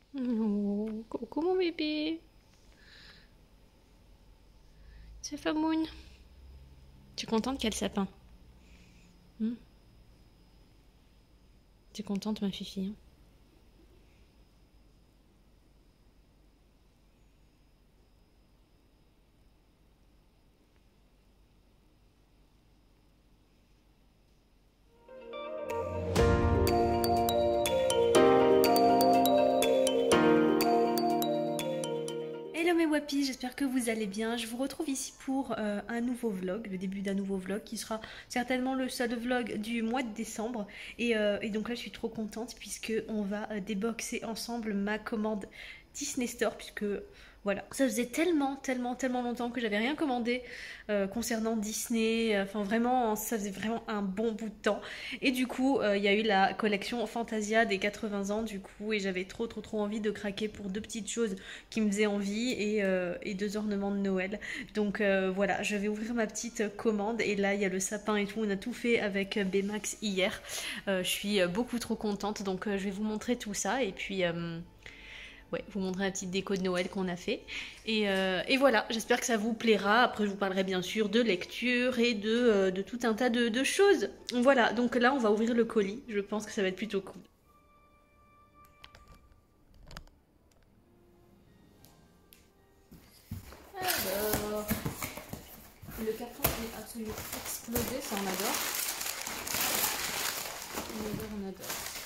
Oh, coucou mon bébé. C'est Famoun. Tu es contente quel sapin? Hmm. Tu es contente ma fifi, hein? Hello mes wapis, j'espère que vous allez bien. Je vous retrouve ici pour un nouveau vlog, le début d'un nouveau vlog qui sera certainement le seul vlog du mois de décembre. Et donc là je suis trop contente puisque on va déboxer ensemble ma commande Disney Store puisque voilà, ça faisait tellement longtemps que j'avais rien commandé concernant Disney. Enfin vraiment, ça faisait vraiment un bon bout de temps. Et du coup, il y a eu la collection Fantasia des 80 ans du coup et j'avais trop envie de craquer pour deux petites choses qui me faisaient envie et deux ornements de Noël. Donc voilà, je vais ouvrir ma petite commande et là il y a le sapin et tout, on a tout fait avec Bmax hier. Je suis beaucoup trop contente donc je vais vous montrer tout ça et puis ouais, vous montrer la petite déco de Noël qu'on a fait. Et voilà, j'espère que ça vous plaira. Après, je vous parlerai bien sûr de lecture et de tout un tas de choses. Voilà, donc là, on va ouvrir le colis. Je pense que ça va être plutôt cool. Alors, le carton est absolument explosé, ça on adore. On adore.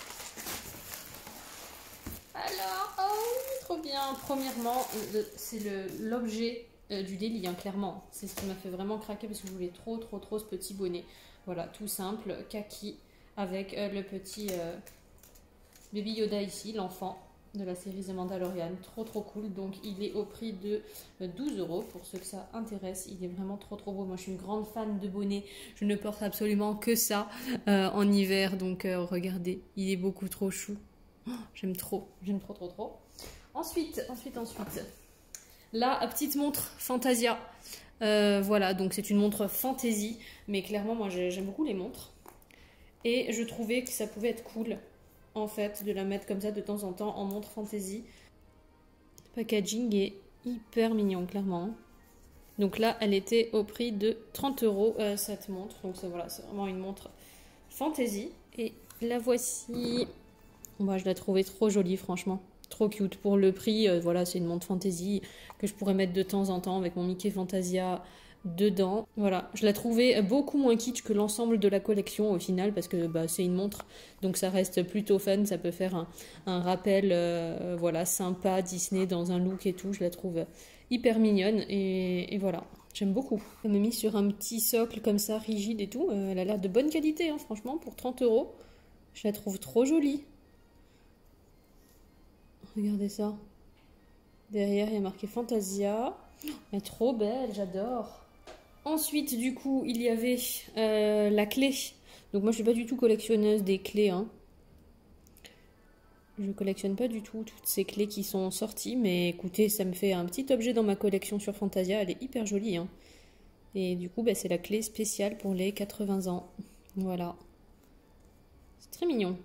Alors, oh, trop bien. Premièrement, c'est l'objet du délit, hein, clairement. C'est ce qui m'a fait vraiment craquer parce que je voulais trop ce petit bonnet. Voilà, tout simple, kaki, avec le petit Baby Yoda ici, l'enfant de la série The Mandalorian. Trop cool. Donc, il est au prix de 12 euros pour ceux que ça intéresse. Il est vraiment trop beau. Moi, je suis une grande fan de bonnets. Je ne porte absolument que ça en hiver. Donc, regardez, il est beaucoup trop chou. J'aime trop. Ensuite, la petite montre Fantasia. Voilà, donc c'est une montre fantasy, mais clairement, moi j'aime beaucoup les montres. Et je trouvais que ça pouvait être cool, en fait, de la mettre comme ça de temps en temps en montre fantasy. Le packaging est hyper mignon, clairement. Donc là, elle était au prix de 30 euros cette montre. Donc voilà, c'est vraiment une montre fantasy. Et la voici. Moi, je la trouvais trop jolie, franchement. Trop cute. Pour le prix, voilà, c'est une montre fantasy que je pourrais mettre de temps en temps avec mon Mickey Fantasia dedans. Voilà, je la trouvais beaucoup moins kitsch que l'ensemble de la collection au final parce que bah, c'est une montre, donc ça reste plutôt fun. Ça peut faire un rappel, voilà, sympa Disney dans un look et tout. Je la trouve hyper mignonne et voilà. J'aime beaucoup. Elle m'a mis sur un petit socle comme ça, rigide et tout. Elle a l'air de bonne qualité, hein, franchement, pour 30 euros. Je la trouve trop jolie. Regardez ça. Derrière, il y a marqué Fantasia. Elle est trop belle, j'adore. Ensuite, du coup, il y avait la clé. Donc moi, je suis pas du tout collectionneuse des clés, hein. Je collectionne pas du tout toutes ces clés qui sont sorties, mais écoutez, ça me fait un petit objet dans ma collection sur Fantasia. Elle est hyper jolie, hein. Et du coup, bah, c'est la clé spéciale pour les 80 ans. Voilà. C'est très mignon.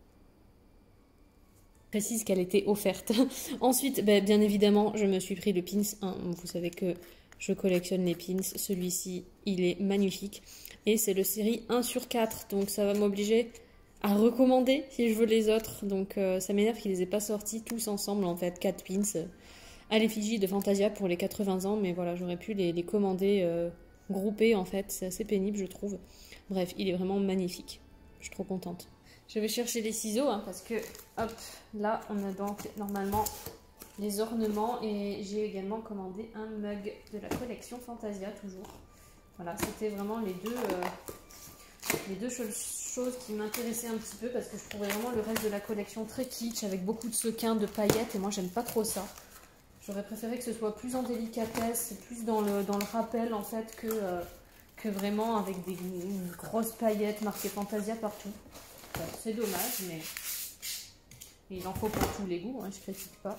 Précise qu'elle était offerte. Ensuite, bah, bien évidemment, je me suis pris le pins, hein. Vous savez que je collectionne les pins. Celui-ci, il est magnifique. Et c'est le série 1 sur 4. Donc ça va m'obliger à recommander si je veux les autres. Donc ça m'énerve qu'ils les aient pas sortis tous ensemble, en fait. 4 pins à l'effigie de Fantasia pour les 80 ans. Mais voilà, j'aurais pu les commander groupés, en fait. C'est assez pénible, je trouve. Bref, il est vraiment magnifique. Je suis trop contente. Je vais chercher les ciseaux hein, parce que, hop, là, on a donc normalement les ornements et j'ai également commandé un mug de la collection Fantasia, toujours. Voilà, c'était vraiment les deux choses qui m'intéressaient un petit peu parce que je trouvais vraiment le reste de la collection très kitsch avec beaucoup de sequins, de paillettes et moi, j'aime pas trop ça. J'aurais préféré que ce soit plus en délicatesse, plus dans le rappel en fait que vraiment avec des grosses paillettes marquées Fantasia partout. Bon, c'est dommage, mais il en faut pour tous les goûts, hein, je critique pas.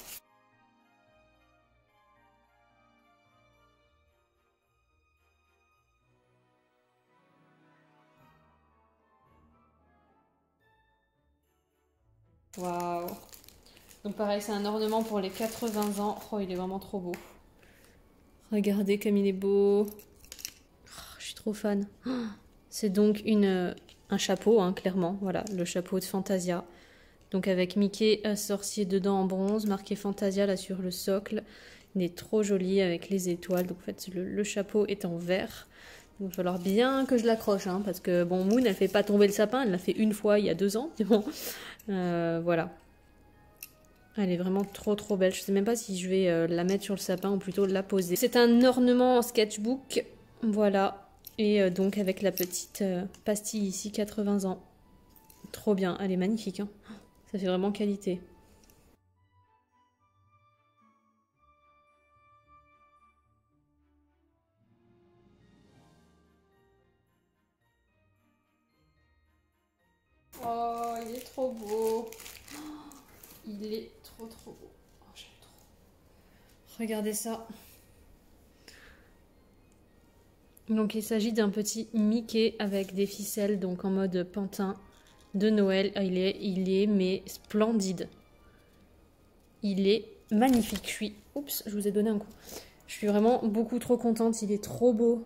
Waouh! Donc pareil, c'est un ornement pour les 80 ans. Oh, il est vraiment trop beau. Regardez comme il est beau. Oh, je suis trop fan. Oh, c'est donc un chapeau, hein, clairement. Voilà, le chapeau de Fantasia. Donc avec Mickey sorcier dedans en bronze, marqué Fantasia là sur le socle. Il est trop joli avec les étoiles. Donc en fait, le chapeau est en vert. Donc il va falloir bien que je l'accroche, hein, parce que bon, Moon, elle fait pas tomber le sapin. Elle l'a fait une fois il y a 2 ans. Mais bon, voilà. Elle est vraiment trop trop belle. Je sais même pas si je vais la mettre sur le sapin ou plutôt la poser. C'est un ornement en sketchbook. Voilà. Et donc avec la petite pastille ici, 80 ans. Trop bien. Elle est magnifique, hein. Ça fait vraiment qualité. Oh, il est trop beau. Il est trop trop beau. Oh, j'aime trop. Regardez ça. Donc il s'agit d'un petit Mickey avec des ficelles, donc en mode pantin de Noël. Il est mais splendide. Il est magnifique. Oups, je vous ai donné un coup. Je suis vraiment beaucoup trop contente. Il est trop beau.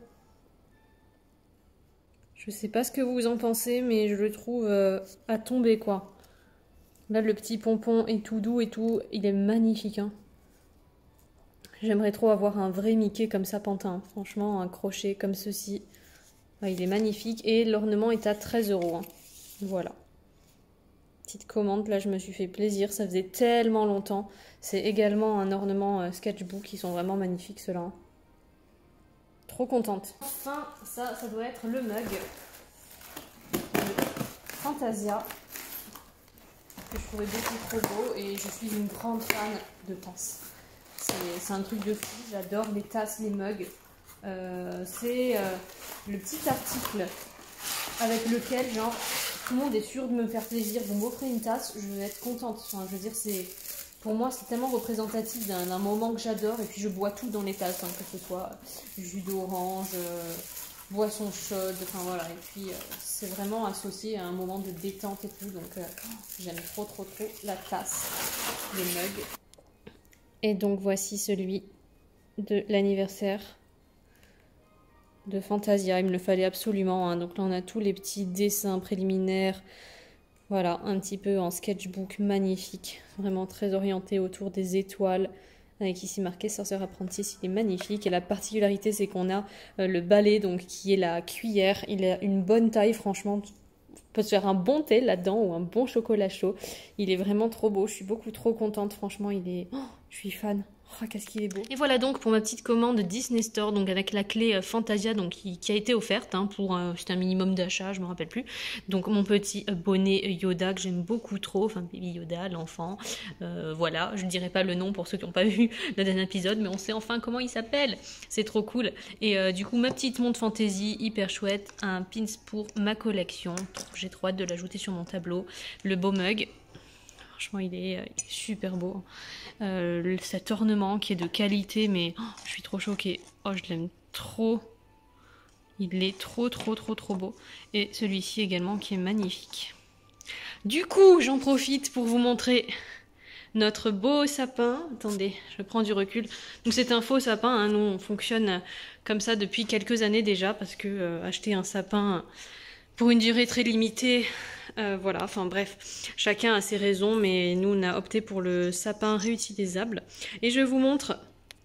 Je sais pas ce que vous en pensez, mais je le trouve à tomber, quoi. Là, le petit pompon est tout doux et tout. Il est magnifique, hein. J'aimerais trop avoir un vrai Mickey comme ça, pantin. Franchement, un crochet comme ceci. Ouais, il est magnifique. Et l'ornement est à 13 €. Hein. Voilà. Petite commande, là, je me suis fait plaisir. Ça faisait tellement longtemps. C'est également un ornement sketchbook. Ils sont vraiment magnifiques, ceux-là. Hein. Trop contente. Enfin, ça doit être le mug de Fantasia. Que je trouvais beaucoup trop beau. Et je suis une grande fan de tasses. C'est un truc de fou, j'adore les tasses, les mugs. C'est le petit article avec lequel, genre, tout le monde est sûr de me faire plaisir. Vous m'offrez une tasse, je vais être contente. Enfin, je veux dire, pour moi, c'est tellement représentatif d'un moment que j'adore. Et puis, je bois tout dans les tasses, hein, que ce soit jus d'orange, boisson chaude, enfin voilà. Et puis, c'est vraiment associé à un moment de détente et tout. Donc, j'aime trop, trop, trop la tasse, les mugs. Et donc voici celui de l'anniversaire de Fantasia. Il me le fallait absolument. Hein. Donc là on a tous les petits dessins préliminaires. Voilà, un petit peu en sketchbook magnifique. Vraiment très orienté autour des étoiles. Avec ici marqué Sorcerer Apprentice, il est magnifique. Et la particularité c'est qu'on a le balai donc qui est la cuillère. Il a une bonne taille franchement. On peut se faire un bon thé là-dedans ou un bon chocolat chaud. Il est vraiment trop beau. Je suis beaucoup trop contente. Franchement, je suis fan. Oh, qu'est-ce qu'il est beau. Et voilà donc pour ma petite commande Disney Store, donc avec la clé Fantasia donc, qui a été offerte hein, pour c'était un minimum d'achat, je me rappelle plus. Donc mon petit bonnet Yoda que j'aime beaucoup trop, enfin Baby Yoda, l'enfant. Voilà, je ne dirai pas le nom pour ceux qui n'ont pas vu le dernier épisode, mais on sait enfin comment il s'appelle. C'est trop cool. Et du coup ma petite montre fantasy hyper chouette, un pins pour ma collection. J'ai trop hâte de l'ajouter sur mon tableau. Le beau mug. Franchement, il est super beau. Cet ornement qui est de qualité, mais je suis trop choquée. Oh, je l'aime trop. Il est trop, trop, trop, trop beau. Et celui-ci également qui est magnifique. Du coup, j'en profite pour vous montrer notre beau sapin. Attendez, je prends du recul. Donc c'est un faux sapin. Hein. Nous, on fonctionne comme ça depuis quelques années déjà parce que acheter un sapin pour une durée très limitée... voilà, enfin bref, chacun a ses raisons, mais nous on a opté pour le sapin réutilisable. Et je vous montre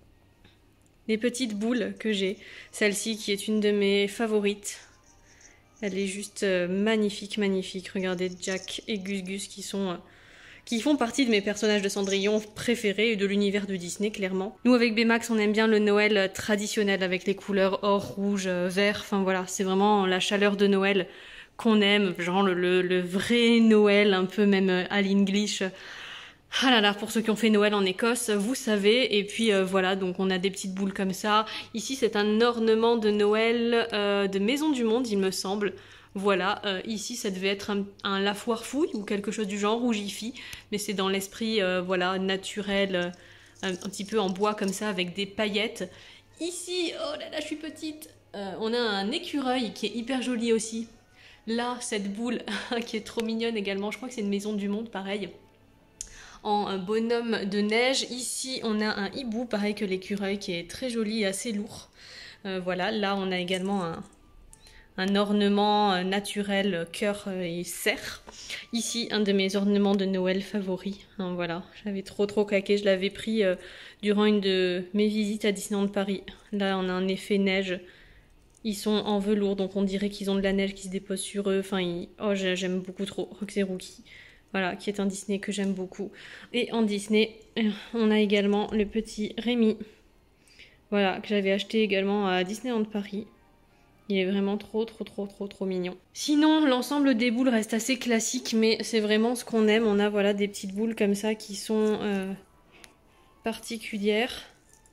les petites boules que j'ai. Celle-ci qui est une de mes favorites. Elle est juste magnifique, magnifique. Regardez Jack et Gus Gus qui font partie de mes personnages de Cendrillon préférés et de l'univers de Disney, clairement. Nous, avec Baymax, on aime bien le Noël traditionnel avec les couleurs or, rouge, vert. Enfin voilà, c'est vraiment la chaleur de Noël qu'on aime, genre le vrai Noël, un peu même à l'English. Ah là là, pour ceux qui ont fait Noël en Écosse, vous savez. Et puis voilà, donc on a des petites boules comme ça. Ici, c'est un ornement de Noël de Maison du Monde, il me semble. Voilà, ici, ça devait être un La Foire Fouille ou quelque chose du genre, ou Jiffy. Mais c'est dans l'esprit, voilà, naturel, un petit peu en bois comme ça, avec des paillettes. Ici, oh là là, je suis petite. On a un écureuil qui est hyper joli aussi. Là, cette boule qui est trop mignonne également, je crois que c'est une Maison du Monde, pareil. en bonhomme de neige. Ici, on a un hibou, pareil que l'écureuil, qui est très joli et assez lourd. Voilà, là, on a également un ornement naturel cœur et cerf. Ici, un de mes ornements de Noël favoris. Hein, voilà, j'avais trop claqué. Je l'avais pris durant une de mes visites à Disneyland Paris. Là, on a un effet neige. Ils sont en velours, donc on dirait qu'ils ont de la neige qui se dépose sur eux. Enfin, oh, j'aime beaucoup trop Roxy Rookie. Voilà, qui est un Disney que j'aime beaucoup. Et en Disney, on a également le petit Rémi. Voilà, que j'avais acheté également à Disneyland Paris. Il est vraiment trop mignon. Sinon, l'ensemble des boules reste assez classique, mais c'est vraiment ce qu'on aime. On a voilà des petites boules comme ça qui sont particulières,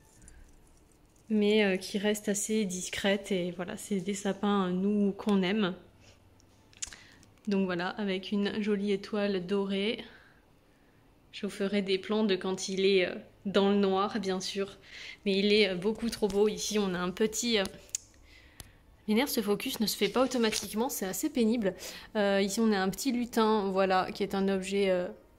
mais qui restent assez discrètes. Et voilà, c'est des sapins, nous, qu'on aime. Donc voilà, avec une jolie étoile dorée. Je vous ferai des plans de quand il est dans le noir, bien sûr. Mais il est beaucoup trop beau. Ici, on a un petit... M'énerve, ce focus ne se fait pas automatiquement, c'est assez pénible. Ici, on a un petit lutin, voilà, qui est un objet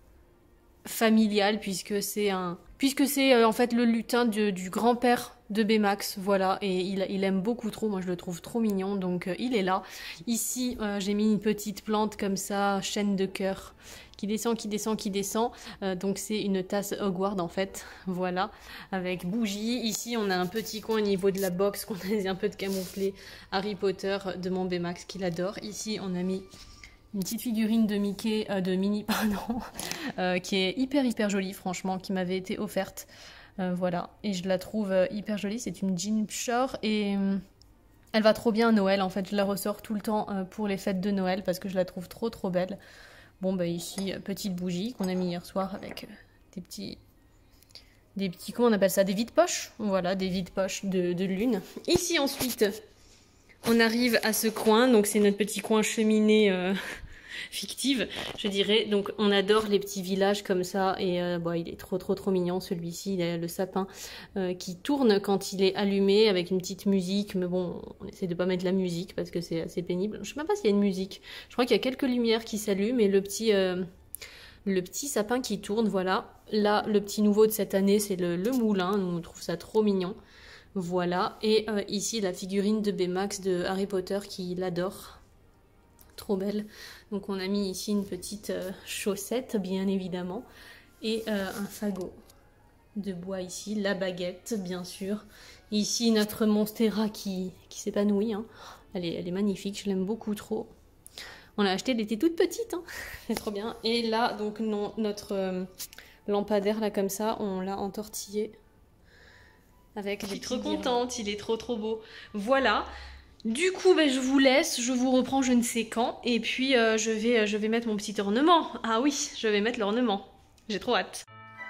familial, puisque c'est en fait le lutin du grand-père de Baymax, voilà, et il aime beaucoup trop, moi je le trouve trop mignon, donc il est là. Ici, j'ai mis une petite plante comme ça, chaîne de cœur, qui descend, donc c'est une tasse Hogwarts en fait, voilà, avec bougie. Ici, on a un petit coin au niveau de la box qu'on a un peu de camouflé Harry Potter de mon Baymax qu'il adore. Ici, on a mis une petite figurine de Mickey, de Minnie, pardon, qui est hyper jolie, franchement, qui m'avait été offerte. Voilà, et je la trouve hyper jolie. C'est une jean short et elle va trop bien à Noël. En fait, je la ressors tout le temps pour les fêtes de Noël parce que je la trouve trop belle. Bon, bah ici, petite bougie qu'on a mis hier soir avec des petits, comment on appelle ça, des vides-poches. Voilà, des vides-poches de lune. Ici, ensuite, on arrive à ce coin. Donc, c'est notre petit coin cheminée fictive, je dirais. Donc, on adore les petits villages comme ça. Et bon, il est trop mignon, celui-ci. Il a le sapin qui tourne quand il est allumé avec une petite musique. Mais bon, on essaie de pas mettre la musique parce que c'est assez pénible. Je sais même pas s'il y a une musique. Je crois qu'il y a quelques lumières qui s'allument et le petit sapin qui tourne, voilà. Là, le petit nouveau de cette année, c'est le moulin. Nous, on trouve ça trop mignon. Voilà. Et ici, la figurine de Baymax de Harry Potter qui l'adore. Trop belle. Donc, on a mis ici une petite chaussette, bien évidemment. Et un fagot de bois ici. La baguette, bien sûr. Ici, notre Monstera qui s'épanouit. Hein. Elle est magnifique. Je l'aime beaucoup trop. On l'a acheté, elle était toute petite, hein. C'est trop bien. Et là, donc non, notre lampadaire, là, comme ça, on l'a entortillé. Avec je suis trop contente, il est trop beau. Voilà. Du coup, ben, je vous laisse, je vous reprends je ne sais quand. Et puis, je vais mettre mon petit ornement. Ah oui, je vais mettre l'ornement. J'ai trop hâte.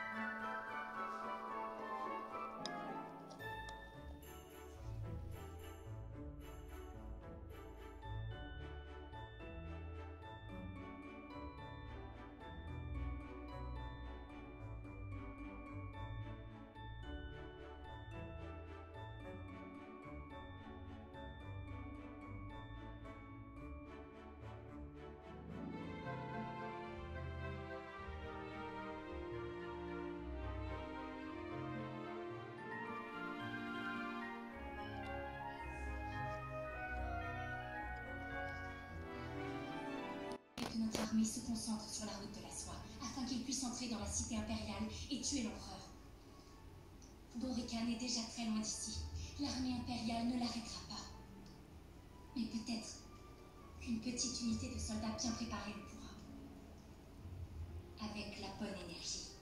Que notre armée se concentre sur la route de la soie, afin qu'il puisse entrer dans la cité impériale et tuer l'empereur. Dorican est déjà très loin d'ici. L'armée impériale ne l'arrêtera pas. Mais peut-être qu'une petite unité de soldats bien préparés le pourra. Avec la bonne énergie.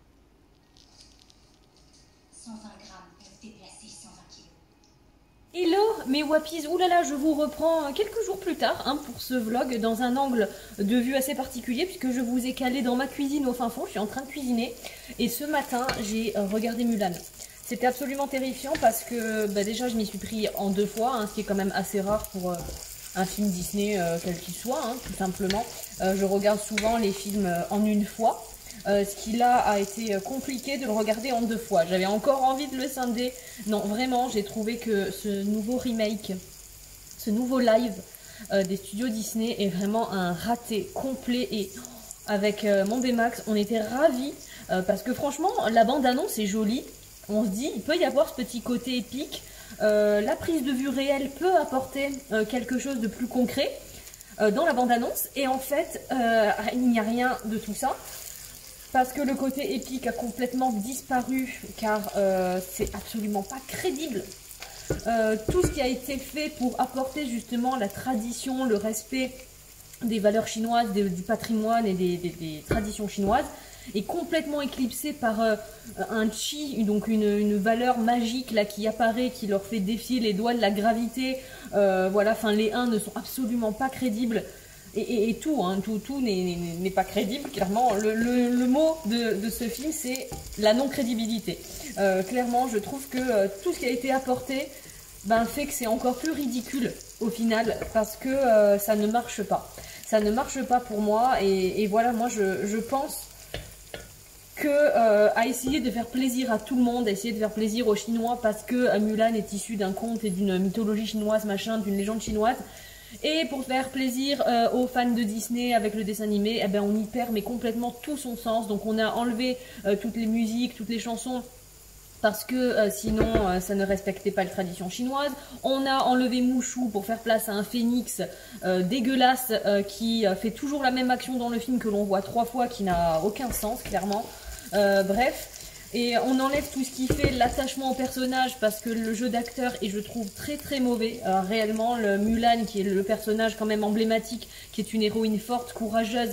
120 grammes peuvent déplacer 120 kilos. Hello mes wappies, oulala, je vous reprends quelques jours plus tard hein, pour ce vlog dans un angle de vue assez particulier puisque je vous ai calé dans ma cuisine au fin fond, je suis en train de cuisiner et ce matin j'ai regardé Mulan. C'était absolument terrifiant parce que bah, déjà je m'y suis pris en 2 fois, hein, ce qui est quand même assez rare pour un film Disney quel qu'il soit, hein, tout simplement. Je regarde souvent les films en 1 fois. Ce qui là a été compliqué de le regarder en 2 fois. J'avais encore envie de le scinder. Non, vraiment, j'ai trouvé que ce nouveau remake, ce nouveau live des studios Disney est vraiment un raté complet et avec mon Baymax, on était ravis parce que franchement, la bande-annonce est jolie. On se dit, il peut y avoir ce petit côté épique. La prise de vue réelle peut apporter quelque chose de plus concret dans la bande-annonce. Et en fait, il n'y a rien de tout ça. Parce que le côté épique a complètement disparu, car c'est absolument pas crédible. Tout ce qui a été fait pour apporter justement la tradition, le respect des valeurs chinoises, du patrimoine et des traditions chinoises, est complètement éclipsé par un chi, donc une valeur magique là qui apparaît, qui leur fait défier les lois de la gravité. Voilà, enfin les 1 ne sont absolument pas crédibles. Et tout, hein, tout n'est pas crédible, clairement. Le mot de ce film, c'est la non-crédibilité. Clairement, je trouve que tout ce qui a été apporté fait que c'est encore plus ridicule au final, parce que ça ne marche pas. Ça ne marche pas pour moi, et voilà, moi je pense que à essayer de faire plaisir à tout le monde, à essayer de faire plaisir aux Chinois, parce que Mulan est issu d'un conte et d'une mythologie chinoise, machin, d'une légende chinoise, et pour faire plaisir aux fans de Disney avec le dessin animé, on y perd mais complètement tout son sens. Donc on a enlevé toutes les musiques, toutes les chansons, parce que sinon ça ne respectait pas les traditions chinoises. On a enlevé Mushu pour faire place à un phénix dégueulasse qui fait toujours la même action dans le film, que l'on voit 3 fois, qui n'a aucun sens clairement. Bref. Et on enlève tout ce qui fait l'attachement au personnage, parce que le jeu d'acteur est, je trouve, très très mauvais. Réellement, le Mulan, qui est le personnage quand même emblématique, qui est une héroïne forte, courageuse,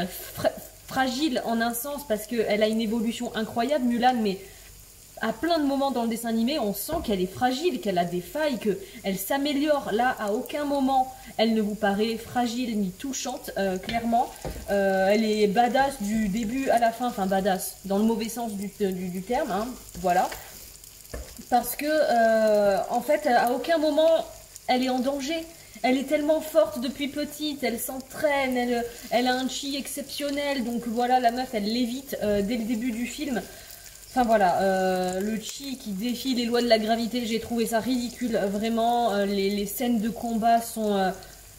fragile en un sens, parce qu'elle a une évolution incroyable, Mulan, mais à plein de moments dans le dessin animé, on sent qu'elle est fragile, qu'elle a des failles, qu'elle s'améliore. Là, à aucun moment, elle ne vous paraît fragile ni touchante, clairement. Elle est badass du début à la fin, enfin badass, dans le mauvais sens du terme, hein, voilà. Parce que, en fait, à aucun moment, elle est en danger. Elle est tellement forte depuis petite, elle s'entraîne, elle a un chi exceptionnel, donc voilà, la meuf, elle l'évite dès le début du film. Enfin voilà, le chi qui défie les lois de la gravité, j'ai trouvé ça ridicule, vraiment. Les scènes de combat sont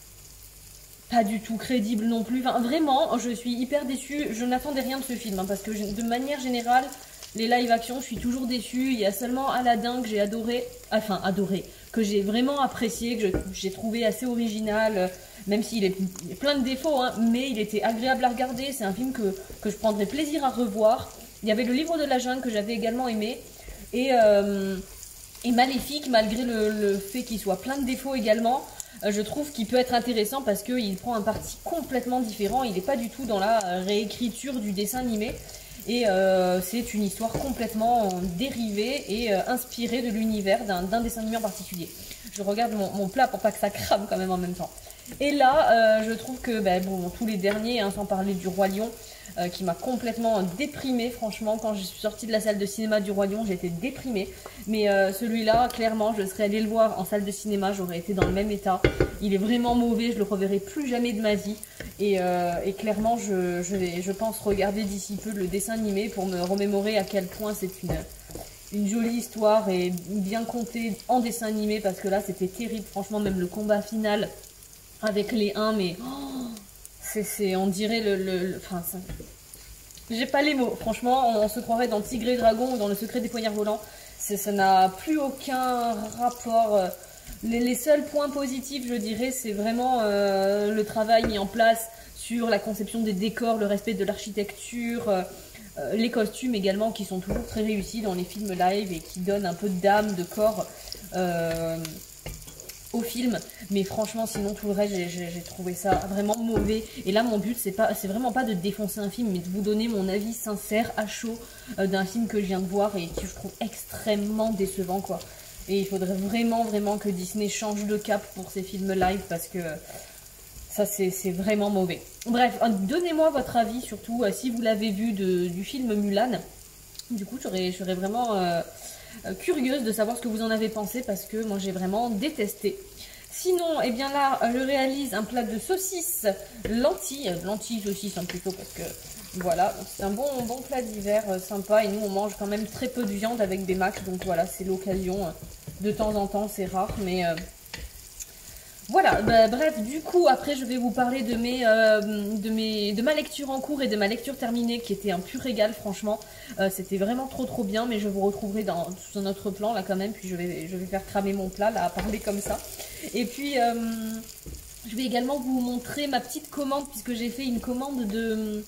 pas du tout crédibles non plus. Enfin, vraiment, je suis hyper déçue. Je n'attendais rien de ce film, hein, parce que de manière générale, les live action, je suis toujours déçue. Il y a seulement Aladdin que j'ai adoré, que j'ai vraiment apprécié, que j'ai trouvé assez original, même s'il est plein de défauts, hein, mais il était agréable à regarder. C'est un film que je prendrais plaisir à revoir. Il y avait le livre de la jungle que j'avais également aimé. Et Maléfique, malgré le fait qu'il soit plein de défauts également, je trouve qu'il peut être intéressant parce qu'il prend un parti complètement différent. Il n'est pas du tout dans la réécriture du dessin animé. Et c'est une histoire complètement dérivée et inspirée de l'univers d'un dessin animé en particulier. Je regarde mon plat pour pas que ça crame quand même en même temps. Et là, je trouve que tous les derniers, hein, sans parler du Roi Lion, qui m'a complètement déprimée, franchement. Quand je suis sortie de la salle de cinéma du Roi Lion, j'étais déprimée. Mais celui-là, clairement, je serais allée le voir en salle de cinéma, j'aurais été dans le même état. Il est vraiment mauvais, je le reverrai plus jamais de ma vie. Et clairement, je pense regarder d'ici peu le dessin animé pour me remémorer à quel point c'est une jolie histoire et bien contée en dessin animé, parce que là, c'était terrible. Franchement, même le combat final avec les 1, mais... on dirait enfin, j'ai pas les mots. Franchement, on se croirait dans Tigre et Dragon ou dans Le Secret des Poignards Volants. Ça n'a plus aucun rapport. Les seuls points positifs, je dirais, c'est vraiment le travail mis en place sur la conception des décors, le respect de l'architecture, les costumes également, qui sont toujours très réussis dans les films live et qui donnent un peu d'âme, de corps au film. Mais franchement, sinon tout le reste, j'ai trouvé ça vraiment mauvais. Et là, mon but, c'est vraiment pas de défoncer un film, mais de vous donner mon avis sincère, à chaud, d'un film que je viens de voir et que je trouve extrêmement décevant, quoi. Et il faudrait vraiment, vraiment que Disney change de cap pour ces films live, parce que ça, c'est vraiment mauvais. Bref, donnez-moi votre avis, surtout si vous l'avez vu du film Mulan. Du coup, je serais vraiment curieuse de savoir ce que vous en avez pensé, parce que moi, j'ai vraiment détesté. Sinon, eh bien là, je réalise un plat de saucisses lentilles saucisses, hein, plutôt, parce que voilà, c'est un bon plat d'hiver sympa, et nous on mange quand même très peu de viande avec des macs, donc voilà, c'est l'occasion de temps en temps, c'est rare, mais Voilà, bah, bref, du coup, après, je vais vous parler de ma lecture en cours et de ma lecture terminée, qui était un pur régal, franchement. C'était vraiment trop bien, mais je vous retrouverai sur notre plan, là, quand même. Puis je vais faire cramer mon plat, là, à parler comme ça. Et puis, je vais également vous montrer ma petite commande, puisque j'ai fait une commande de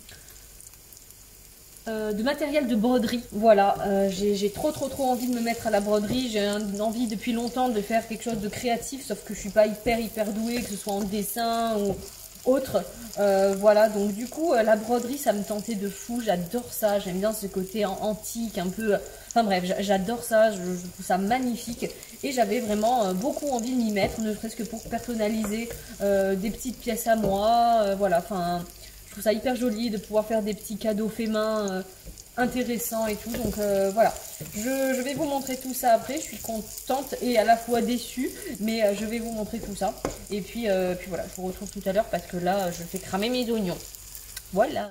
matériel de broderie. Voilà, j'ai trop envie de me mettre à la broderie. J'ai envie depuis longtemps de faire quelque chose de créatif, sauf que je suis pas hyper douée, que ce soit en dessin ou autre. Voilà, donc du coup la broderie ça me tentait de fou. J'adore ça, j'aime bien ce côté antique un peu, enfin bref, j'adore ça, je trouve ça magnifique. Et j'avais vraiment beaucoup envie de m'y mettre, ne serait-ce que pour personnaliser des petites pièces à moi. Voilà, enfin je trouve ça hyper joli de pouvoir faire des petits cadeaux faits main intéressants et tout. Donc voilà, je vais vous montrer tout ça après. Je suis contente et à la fois déçue, mais je vais vous montrer tout ça. Et puis voilà, je vous retrouve tout à l'heure parce que là, je fais cramer mes oignons. Voilà.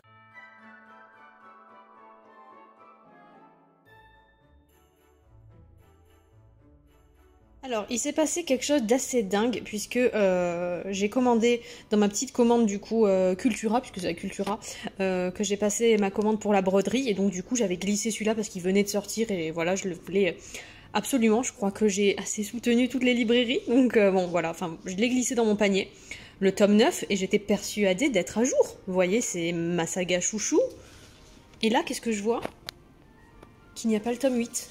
Alors, il s'est passé quelque chose d'assez dingue puisque j'ai commandé dans ma petite commande du coup Cultura, puisque c'est la Cultura, que j'ai passé ma commande pour la broderie et donc du coup j'avais glissé celui-là parce qu'il venait de sortir et voilà, je le voulais absolument. Je crois que j'ai assez soutenu toutes les librairies, donc bon voilà, enfin je l'ai glissé dans mon panier, le tome 9 et j'étais persuadée d'être à jour. Vous voyez, c'est ma saga chouchou. Et là, qu'est-ce que je vois? Qu'il n'y a pas le tome 8.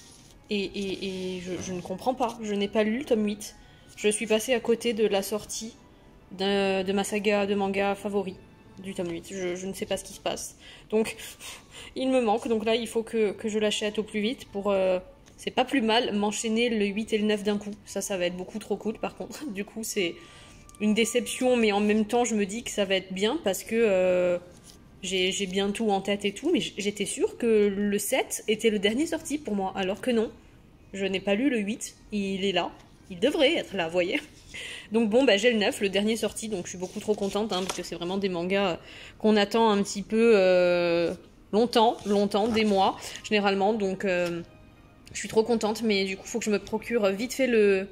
Et je ne comprends pas, je n'ai pas lu le tome 8. Je suis passée à côté de la sortie de ma saga de manga favori du tome 8. Je ne sais pas ce qui se passe. Donc, il me manque. Donc là, il faut que je l'achète au plus vite pour... c'est pas plus mal m'enchaîner le 8 et le 9 d'un coup. Ça va être beaucoup trop cool par contre. Du coup, c'est une déception, mais en même temps, je me dis que ça va être bien parce que... j'ai bien tout en tête et tout, mais j'étais sûre que le 7 était le dernier sorti pour moi, alors que non. Je n'ai pas lu le 8, il est là. Il devrait être là, vous voyez. Donc bon, bah, j'ai le 9, le dernier sorti, donc je suis beaucoup trop contente, hein, parce que c'est vraiment des mangas qu'on attend un petit peu longtemps, des mois, généralement. Donc je suis trop contente, mais du coup, il faut que je me procure vite fait le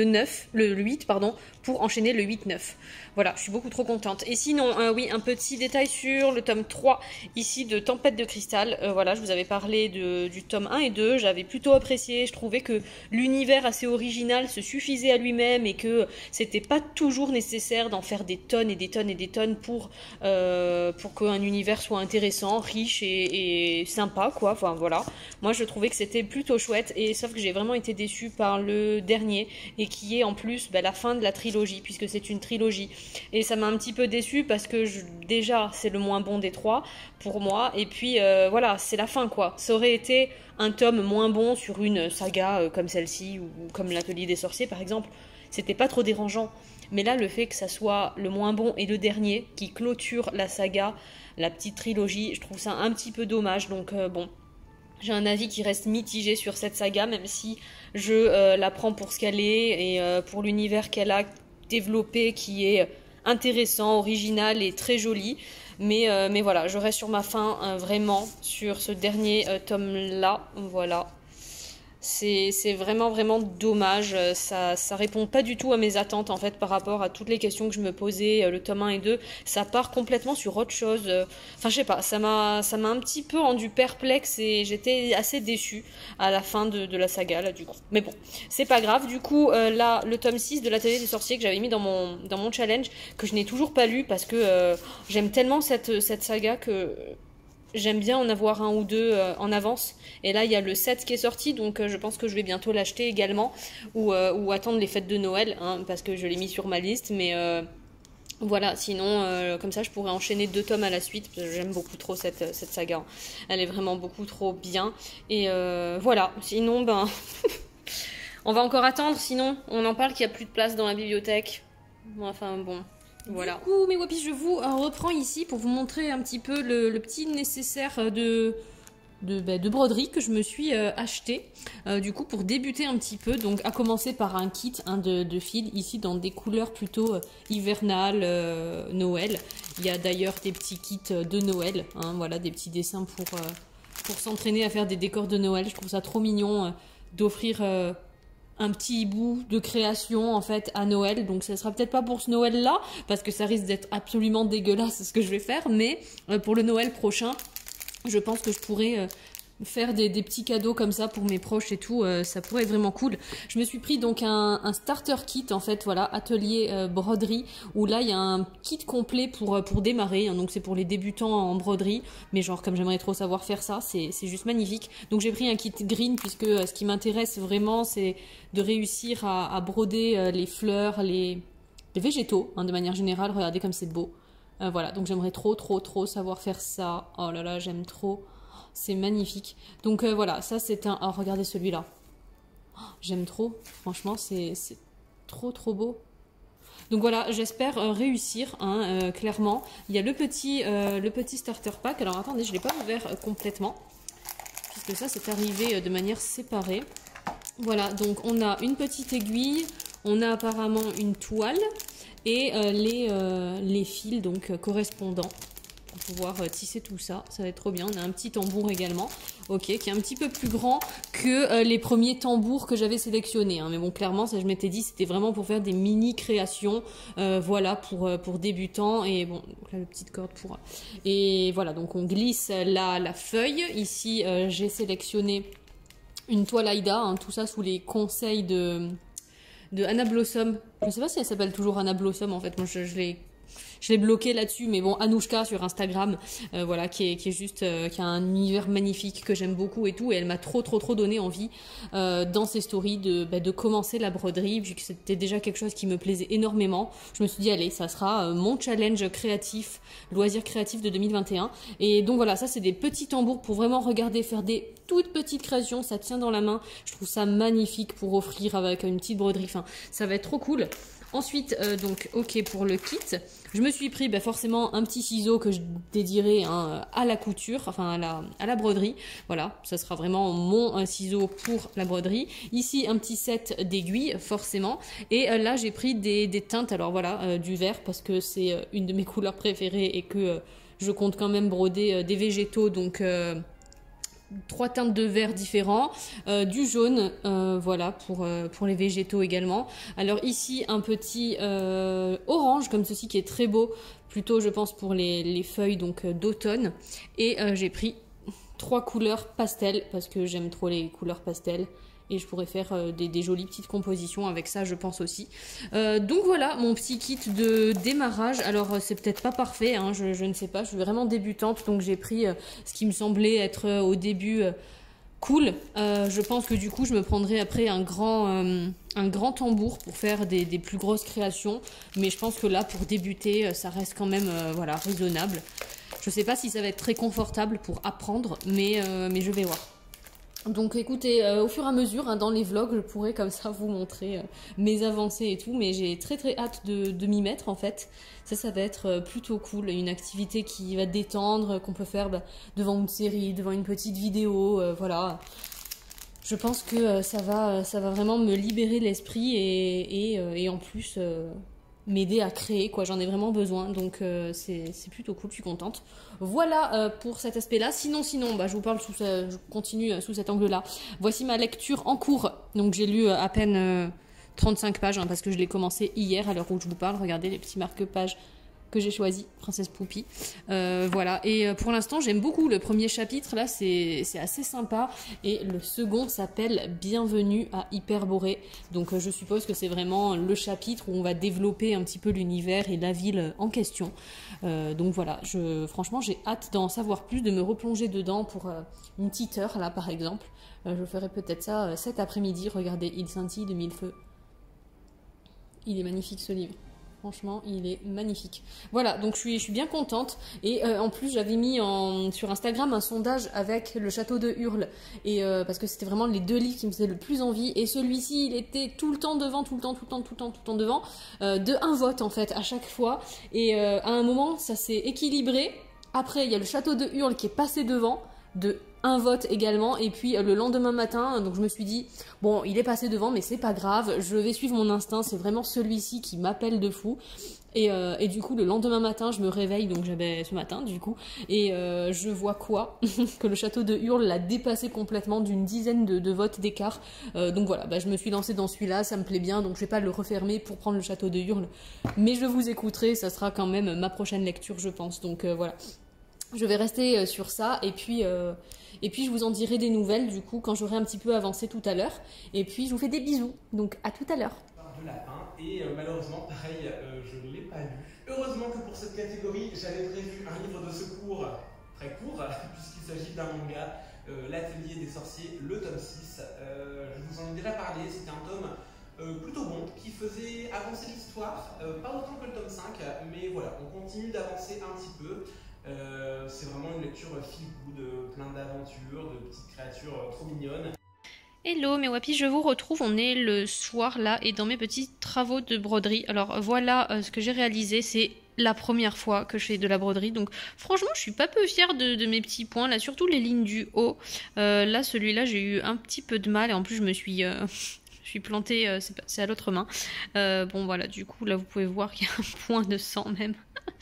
8, pardon, pour enchaîner le 8-9. Voilà, je suis beaucoup trop contente. Et sinon, oui, un petit détail sur le tome 3, ici, de Tempête de Cristal. Voilà, je vous avais parlé du tome 1 et 2, j'avais plutôt apprécié. Je trouvais que l'univers assez original se suffisait à lui-même et que c'était pas toujours nécessaire d'en faire des tonnes et des tonnes et des tonnes pour qu'un univers soit intéressant, riche et sympa, quoi. Enfin, voilà. Moi, je trouvais que c'était plutôt chouette, et sauf que j'ai vraiment été déçue par le dernier, et qui est en plus la fin de la trilogie, puisque c'est une trilogie. Et ça m'a un petit peu déçue parce que déjà c'est le moins bon des trois pour moi, et puis voilà, c'est la fin quoi. Ça aurait été un tome moins bon sur une saga comme celle-ci ou comme l'Atelier des Sorciers par exemple, c'était pas trop dérangeant. Mais là, le fait que ça soit le moins bon et le dernier qui clôture la saga, la petite trilogie, je trouve ça un petit peu dommage. Donc bon, j'ai un avis qui reste mitigé sur cette saga, même si je la prends pour ce qu'elle est et pour l'univers qu'elle a développé, qui est intéressant, original et très joli. Mais voilà, je reste sur ma faim vraiment sur ce dernier tome-là. Voilà. C'est vraiment dommage, ça répond pas du tout à mes attentes en fait par rapport à toutes les questions que je me posais, le tome 1 et 2, ça part complètement sur autre chose, enfin je sais pas, ça m'a un petit peu rendu perplexe et j'étais assez déçue à la fin de la saga là du coup, mais bon, c'est pas grave, du coup là le tome 6 de l'Atelier des Sorciers que j'avais mis dans mon challenge, que je n'ai toujours pas lu parce que j'aime tellement cette saga que... J'aime bien en avoir un ou deux en avance. Et là, il y a le 7 qui est sorti, donc je pense que je vais bientôt l'acheter également. Ou attendre les fêtes de Noël, hein, parce que je l'ai mis sur ma liste. Mais voilà, sinon, comme ça, je pourrais enchaîner 2 tomes à la suite. Parce que j'aime beaucoup trop cette saga. Elle est vraiment beaucoup trop bien. Et voilà, sinon, ben... on va encore attendre, sinon, on en parle qu'il n'y a plus de place dans la bibliothèque. Enfin, bon... Voilà. Du coup, mes wapis, je vous reprends ici pour vous montrer un petit peu le petit nécessaire de broderie que je me suis acheté. Du coup, pour débuter un petit peu, donc à commencer par un kit de fil ici dans des couleurs plutôt hivernales, Noël. Il y a d'ailleurs des petits kits de Noël, hein, voilà, des petits dessins pour s'entraîner à faire des décors de Noël. Je trouve ça trop mignon d'offrir un petit bout de création en fait à Noël. Donc ça sera peut-être pas pour ce Noël là parce que ça risque d'être absolument dégueulasse ce que je vais faire, mais pour le Noël prochain je pense que je pourrais faire des petits cadeaux comme ça pour mes proches et tout, ça pourrait être vraiment cool. Je me suis pris donc un starter kit en fait, voilà, atelier broderie, où là il y a un kit complet pour démarrer, hein, donc c'est pour les débutants en broderie, mais genre comme j'aimerais trop savoir faire ça, c'est juste magnifique. Donc j'ai pris un kit green puisque ce qui m'intéresse vraiment c'est de réussir à broder les fleurs, les végétaux, hein, de manière générale. Regardez comme c'est beau. Voilà, donc j'aimerais trop savoir faire ça. Oh là là, j'aime trop. C'est magnifique. Donc voilà, ça c'est un... Oh, regardez celui-là. Oh, j'aime trop. Franchement, c'est trop beau. Donc voilà, j'espère réussir, hein, clairement. Il y a le petit starter pack. Alors attendez, je ne l'ai pas ouvert complètement. Puisque ça, c'est arrivé de manière séparée. Voilà, donc on a une petite aiguille. On a apparemment une toile. Et les fils donc correspondants. Pour pouvoir tisser tout ça, ça va être trop bien. On a un petit tambour également, ok, qui est un petit peu plus grand que les premiers tambours que j'avais sélectionnés, hein. Mais bon, clairement, ça je m'étais dit, c'était vraiment pour faire des mini créations, voilà, pour débutants. Et bon, donc là, la petite corde pour... Et voilà, donc on glisse la feuille. Ici, j'ai sélectionné une toile Aïda, hein, tout ça sous les conseils de Anna Blossom. Je ne sais pas si elle s'appelle toujours Anna Blossom, en fait, moi je l'ai bloqué là-dessus, mais bon, Anouchka sur Instagram, voilà, qui est juste, qui a un univers magnifique que j'aime beaucoup et tout, et elle m'a trop donné envie dans ses stories de commencer la broderie, vu que c'était déjà quelque chose qui me plaisait énormément. Je me suis dit, allez, ça sera mon challenge créatif, loisir créatif de 2021. Et donc voilà, ça c'est des petits tambours pour vraiment regarder, faire des toutes petites créations, ça tient dans la main. Je trouve ça magnifique pour offrir avec une petite broderie, enfin, ça va être trop cool. Ensuite, donc, ok pour le kit. Je me suis pris forcément un petit ciseau que je dédierai, hein, à la couture, enfin à la broderie. Voilà, ça sera vraiment mon ciseau pour la broderie. Ici, un petit set d'aiguilles, forcément. Et là, j'ai pris des teintes, alors voilà, du vert, parce que c'est une de mes couleurs préférées et que je compte quand même broder des végétaux, donc... 3 teintes de vert différents, du jaune, voilà, pour les végétaux également. Alors ici, un petit orange comme ceci qui est très beau, plutôt je pense pour les feuilles donc d'automne. Et j'ai pris 3 couleurs pastel parce que j'aime trop les couleurs pastel. Et je pourrais faire des jolies petites compositions avec ça, je pense aussi. Donc voilà, mon petit kit de démarrage. Alors, c'est peut-être pas parfait, hein, je ne sais pas. Je suis vraiment débutante, donc j'ai pris ce qui me semblait être au début cool. Je pense que du coup, je me prendrai après un grand tambour pour faire des plus grosses créations. Mais je pense que là, pour débuter, ça reste quand même voilà, raisonnable. Je sais pas si ça va être très confortable pour apprendre, mais je vais voir. Donc écoutez, au fur et à mesure, hein, dans les vlogs, je pourrais comme ça vous montrer mes avancées et tout, mais j'ai très hâte de m'y mettre en fait. Ça va être plutôt cool, une activité qui va détendre, qu'on peut faire devant une série, devant une petite vidéo, voilà. Je pense que ça va vraiment me libérer l'esprit et en plus... m'aider à créer, quoi, j'en ai vraiment besoin, donc c'est plutôt cool, je suis contente. Voilà pour cet aspect-là. Sinon, je vous parle je continue sous cet angle-là. Voici ma lecture en cours. Donc j'ai lu à peine 35 pages, hein, parce que je l'ai commencé hier à l'heure où je vous parle. Regardez les petits marque-pages que j'ai choisi, Princesse Poupie. Voilà, et pour l'instant j'aime beaucoup le premier chapitre, là c'est assez sympa, et le second s'appelle Bienvenue à Hyperborée, donc je suppose que c'est vraiment le chapitre où on va développer un petit peu l'univers et la ville en question. Donc voilà, franchement j'ai hâte d'en savoir plus, de me replonger dedans pour une petite heure là par exemple. Je ferai peut-être ça cet après-midi. Regardez, il scintille de mille feux. Il est magnifique ce livre. Franchement, il est magnifique. Voilà, donc je suis bien contente. Et en plus, j'avais mis sur Instagram un sondage avec le château de Hurle. Et parce que c'était vraiment les deux livres qui me faisaient le plus envie. Et celui-ci, il était tout le temps devant, tout le temps devant. De un vote, en fait, à chaque fois. Et à un moment, ça s'est équilibré. Après, il y a le château de Hurle qui est passé devant. de un vote également. Et puis le lendemain matin, donc je me suis dit, bon, il est passé devant, mais c'est pas grave, je vais suivre mon instinct, c'est vraiment celui-ci qui m'appelle de fou. Et du coup, le lendemain matin, je me réveille, donc j'avais ce matin, du coup, et je vois quoi? Que le château de Hurle l'a dépassé complètement d'une dizaine de votes d'écart. Donc voilà, je me suis lancée dans celui-là, ça me plaît bien, donc je vais pas le refermer pour prendre le château de Hurle. Mais je vous écouterai, ça sera quand même ma prochaine lecture, je pense. Donc voilà, je vais rester sur ça, et puis je vous en dirai des nouvelles, du coup, quand j'aurai un petit peu avancé tout à l'heure. Et puis, je vous fais des bisous, donc à tout à l'heure. De lapin, et malheureusement, pareil, je ne l'ai pas lu. Heureusement que pour cette catégorie, j'avais prévu un livre de secours très court, puisqu'il s'agit d'un manga, L'Atelier des Sorciers, le tome 6. Je vous en ai déjà parlé, c'était un tome plutôt bon, qui faisait avancer l'histoire, pas autant que le tome 5, mais voilà, on continue d'avancer un petit peu. C'est vraiment une lecture feel good, plein d'aventures, de petites créatures trop mignonnes. Hello mes wapis, je vous retrouve, on est le soir là et dans mes petits travaux de broderie. Alors voilà ce que j'ai réalisé, c'est la première fois que je fais de la broderie, donc franchement je suis pas peu fière de mes petits points là, surtout les lignes du haut. Là celui-là j'ai eu un petit peu de mal et en plus je me suis... Je suis plantée, c'est à l'autre main. Bon voilà, du coup là vous pouvez voir qu'il y a un point de sang même.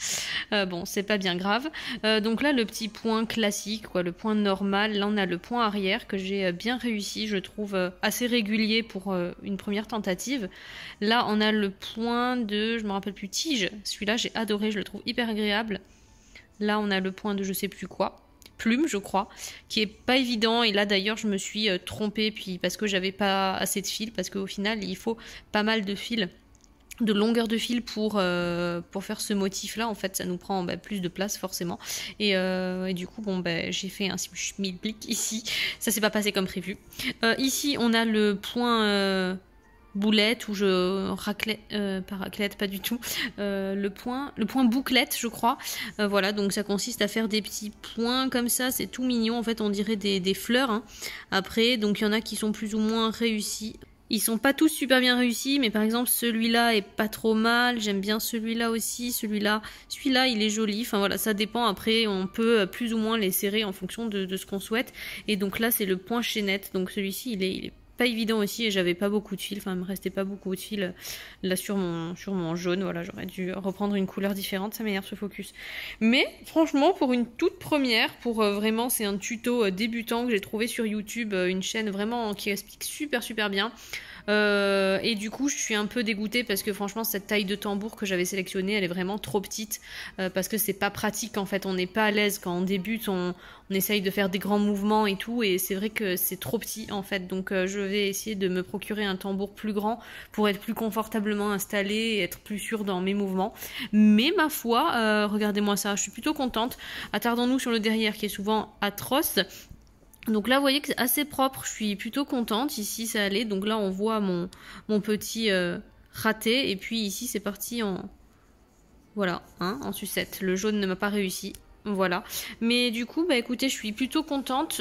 Bon, c'est pas bien grave. Donc là, le petit point classique, quoi, le point normal. Là, on a le point arrière que j'ai bien réussi, je trouve assez régulier pour une première tentative. Là, on a le point de, je me rappelle plus, tige. Celui-là, j'ai adoré, je le trouve hyper agréable. Là, on a le point de je sais plus quoi. Plume, je crois, qui est pas évident. Et là, d'ailleurs, je me suis trompée, puis parce que j'avais pas assez de fil, parce qu'au final, il faut pas mal de fil, de longueur de fil pour faire ce motif là. En fait ça nous prend plus de place forcément et du coup bon j'ai fait un schmilblick ici, ça s'est pas passé comme prévu. Ici on a le point boulette ou je raclette, pas raclette pas du tout, le point bouclette je crois. Voilà, donc ça consiste à faire des petits points comme ça, c'est tout mignon en fait, on dirait des fleurs hein. Après donc il y en a qui sont plus ou moins réussis. Ils sont pas tous super bien réussis, mais par exemple celui-là est pas trop mal, j'aime bien celui-là aussi, celui-là il est joli, enfin voilà, ça dépend, après on peut plus ou moins les serrer en fonction de ce qu'on souhaite, et donc là c'est le point chaînette, donc celui-ci il est pas évident aussi, et j'avais pas beaucoup de fil, enfin il me restait pas beaucoup de fil là sur mon jaune, voilà, j'aurais dû reprendre une couleur différente, ça m'énerve ce focus. Mais franchement pour une toute première, pour vraiment c'est un tuto débutant que j'ai trouvé sur YouTube, une chaîne vraiment qui explique super bien. Et du coup je suis un peu dégoûtée parce que franchement cette taille de tambour que j'avais sélectionnée elle est vraiment trop petite, parce que c'est pas pratique en fait, on n'est pas à l'aise quand on débute, on essaye de faire des grands mouvements et tout, et c'est vrai que c'est trop petit en fait, donc je vais essayer de me procurer un tambour plus grand pour être plus confortablement installée et être plus sûre dans mes mouvements. Mais ma foi, regardez-moi ça, je suis plutôt contente. Attardons-nous sur le derrière qui est souvent atroce. Donc là, vous voyez que c'est assez propre, je suis plutôt contente. Ici, ça allait. Donc là, on voit mon petit raté. Et puis ici, c'est parti en... Voilà, hein, en sucette. Le jaune ne m'a pas réussi. Voilà. Mais du coup, écoutez, je suis plutôt contente.